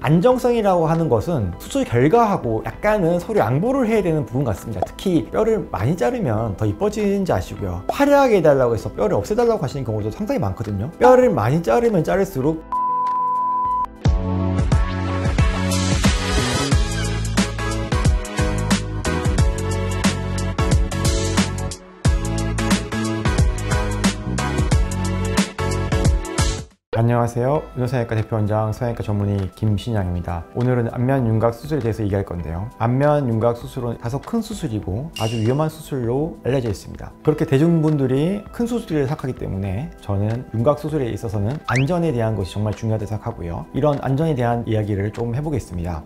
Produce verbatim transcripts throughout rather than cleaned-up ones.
안정성이라고 하는 것은 수술 결과하고 약간은 서로 양보를 해야 되는 부분 같습니다. 특히 뼈를 많이 자르면 더 이뻐지는지 아시고요. 화려하게 해달라고 해서 뼈를 없애달라고 하시는 경우도 상당히 많거든요. 뼈를 많이 자르면 자를수록 안녕하세요. 의료성형외과 대표원장 성형외과 전문의 김신양입니다. 오늘은 안면 윤곽 수술에 대해서 얘기할 건데요. 안면 윤곽 수술은 다소 큰 수술이고 아주 위험한 수술로 알려져 있습니다. 그렇게 대중분들이 큰 수술을 생각하기 때문에 저는 윤곽 수술에 있어서는 안전에 대한 것이 정말 중요하다고 생각하고요. 이런 안전에 대한 이야기를 좀 해보겠습니다.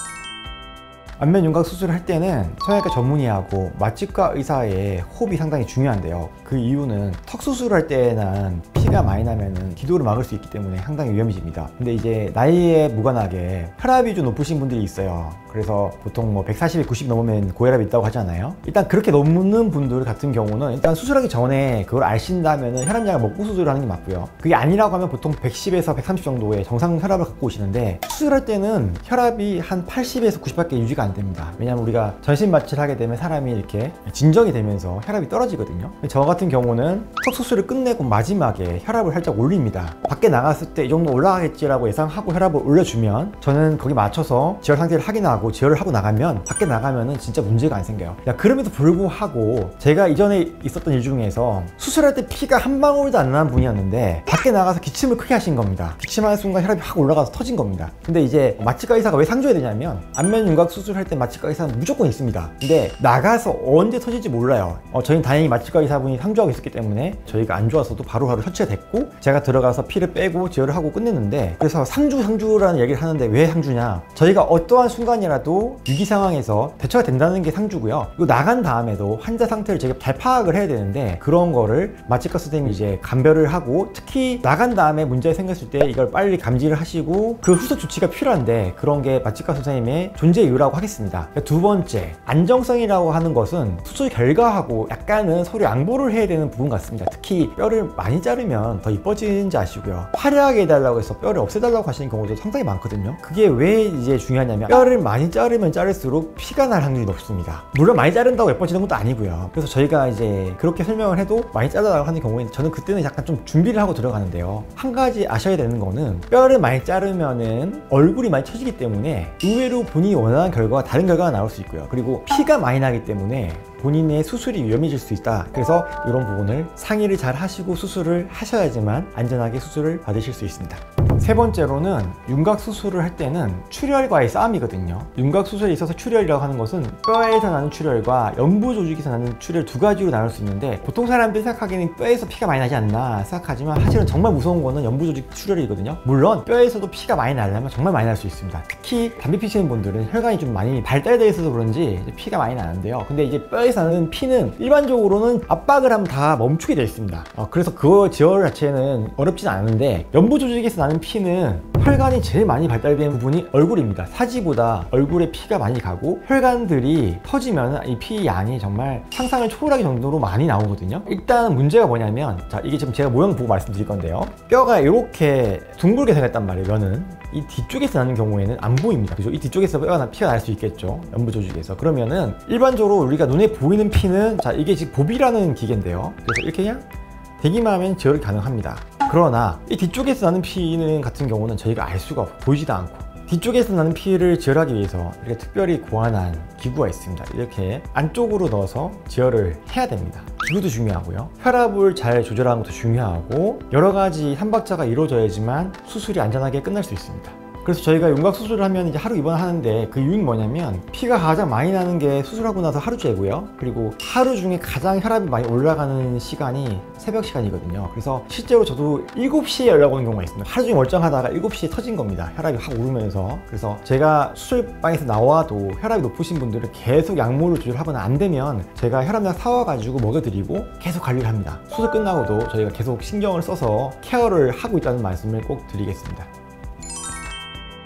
안면 윤곽 수술을 할 때는 성형외과 전문의하고 맛집과 의사의 호흡이 상당히 중요한데요. 그 이유는 턱 수술을 할 때는 피가 많이 나면은 기도를 막을 수 있기 때문에 상당히 위험해집니다. 근데 이제 나이에 무관하게 혈압이 좀 높으신 분들이 있어요. 그래서 보통 뭐 백사십에 구십 넘으면 고혈압이 있다고 하잖아요. 일단 그렇게 넘는 분들 같은 경우는 일단 수술하기 전에 그걸 아신다면 혈압약을 먹고 수술을 하는 게 맞고요. 그게 아니라고 하면 보통 백십에서 백삼십 정도의 정상 혈압을 갖고 오시는데, 수술할 때는 혈압이 한 팔십에서 구십밖에 유지가 안 됩니다. 왜냐면 우리가 전신 마취를 하게 되면 사람이 이렇게 진정이 되면서 혈압이 떨어지거든요. 저 같은 경우는 턱 수술을 끝내고 마지막에 혈압을 살짝 올립니다. 밖에 나갔을 때 이 정도 올라가겠지라고 예상하고 혈압을 올려주면 저는 거기 맞춰서 지혈 상태를 확인하고 지혈을 하고 나가면 밖에 나가면은 진짜 문제가 안 생겨요. 야, 그럼에도 불구하고 제가 이전에 있었던 일 중에서 수술할 때 피가 한 방울도 안 나는 분이었는데 밖에 나가서 기침을 크게 하신 겁니다. 기침하는 순간 혈압이 확 올라가서 터진 겁니다. 근데 이제 마취과 의사가 왜 상줘야 되냐면, 안면 윤곽 수술할 때 마취과 의사는 무조건 있습니다. 근데 나가서 언제 터질지 몰라요. 어, 저희는 다행히 마취과 의사분이 상주하고 있었기 때문에 저희가 안 좋아서도 바로바로 처치가 됐고, 제가 들어가서 피를 빼고 지혈을 하고 끝냈는데, 그래서 상주 상주라는 얘기를 하는데 왜 상주냐, 저희가 어떠한 순간이라도 위기 상황에서 대처가 된다는 게 상주고요. 그리고 나간 다음에도 환자 상태를 제가 잘 파악을 해야 되는데, 그런 거를 마취과 선생님이 이제 감별을 하고, 특히 나간 다음에 문제가 생겼을 때 이걸 빨리 감지를 하시고 그 후속 조치가 필요한데, 그런 게 마취과 선생님의 존재 이유라고 하겠습니다. 두 번째, 안정성이라고 하는 것은 수술 결과하고 약간은 서로 양보를 해야 되는 부분 같습니다. 특히 뼈를 많이 자르면 더 이뻐지는지 아시고요. 화려하게 해달라고 해서 뼈를 없애달라고 하시는 경우도 상당히 많거든요. 그게 왜 이제 중요하냐면, 뼈를 많이 자르면 자를수록 피가 날 확률이 높습니다. 물론 많이 자른다고 예뻐지는 것도 아니고요. 그래서 저희가 이제 그렇게 설명을 해도 많이 자르라고 하는 경우에는 저는 그때는 약간 좀 준비를 하고 들어가는데요. 한 가지 아셔야 되는 거는, 뼈를 많이 자르면은 얼굴이 많이 처지기 때문에 의외로 본인이 원하는 결과와 다른 결과가 나올 수 있고요. 그리고 피가 많이 나기 때문에 본인의 수술이 위험해질 수 있다. 그래서 이런 부분을 상의를 잘 하시고 수술을 하셔야지만 안전하게 수술을 받으실 수 있습니다. 세 번째로는 윤곽 수술을 할 때는 출혈과의 싸움이거든요. 윤곽 수술에 있어서 출혈이라고 하는 것은 뼈에서 나는 출혈과 연부 조직에서 나는 출혈 두 가지로 나눌 수 있는데, 보통 사람들이 생각하기에는 뼈에서 피가 많이 나지 않나 생각하지만, 사실은 정말 무서운 거는 연부 조직 출혈이거든요. 물론 뼈에서도 피가 많이 나려면 정말 많이 날 수 있습니다. 특히 담배 피시는 분들은 혈관이 좀 많이 발달되어 있어서 그런지 피가 많이 나는데요. 근데 이제 뼈에서 나는 피는 일반적으로는 압박을 하면 다 멈추게 되어 있습니다. 어, 그래서 그 지혈 자체는 어렵진 않은데, 연부 조직에서 나는 피는 혈관이 제일 많이 발달된 부분이 얼굴입니다. 사지보다 얼굴에 피가 많이 가고, 혈관들이 터지면 이 피 양이 정말 상상을 초월하기 정도로 많이 나오거든요. 일단 문제가 뭐냐면, 자, 이게 지금 제가 모양 보고 말씀드릴 건데요. 뼈가 이렇게 둥글게 생겼단 말이에요. 면은 이 뒤쪽에서 나는 경우에는 안 보입니다. 그죠? 이 뒤쪽에서 뼈가 피가 날 수 있겠죠, 연부 조직에서. 그러면은 일반적으로 우리가 눈에 보이는 피는, 자, 이게 지금 보비라는 기계인데요. 그래서 이렇게 그냥 대기만 하면 지혈이 가능합니다. 그러나 이 뒤쪽에서 나는 피는 같은 경우는 저희가 알 수가 없고 보이지도 않고, 뒤쪽에서 나는 피를 지혈하기 위해서 이렇게 특별히 고안한 기구가 있습니다. 이렇게 안쪽으로 넣어서 지혈을 해야 됩니다. 기구도 중요하고요. 혈압을 잘 조절하는 것도 중요하고, 여러 가지 삼박자가 이루어져야지만 수술이 안전하게 끝날 수 있습니다. 그래서 저희가 윤곽 수술을 하면 이제 하루 입원하는데, 그 이유는 뭐냐면, 피가 가장 많이 나는 게 수술하고 나서 하루째고요. 그리고 하루 중에 가장 혈압이 많이 올라가는 시간이 새벽 시간이거든요. 그래서 실제로 저도 일곱 시에 연락 오는 경우가 있습니다. 하루 종일 멀쩡하다가 일곱 시에 터진 겁니다. 혈압이 확 오르면서. 그래서 제가 수술방에서 나와도 혈압이 높으신 분들은 계속 약물을 조절하거나 안 되면 제가 혈압약 사와가지고 먹여드리고 계속 관리를 합니다. 수술 끝나고도 저희가 계속 신경을 써서 케어를 하고 있다는 말씀을 꼭 드리겠습니다.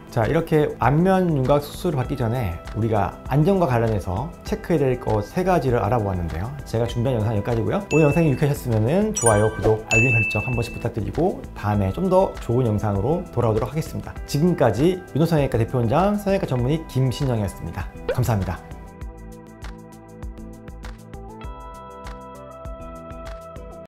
자, 이렇게 안면 윤곽 수술을 받기 전에 우리가 안전과 관련해서 체크해야 될 것 세 가지를 알아보았는데요. 제가 준비한 영상은 여기까지고요. 오늘 영상이 유익하셨으면 좋아요, 구독, 알림 설정 한 번씩 부탁드리고 다음에 좀 더 좋은 영상으로 돌아오도록 하겠습니다. 지금까지 윤호성형외과 대표원장, 성형외과 전문의 김신영이었습니다. 감사합니다.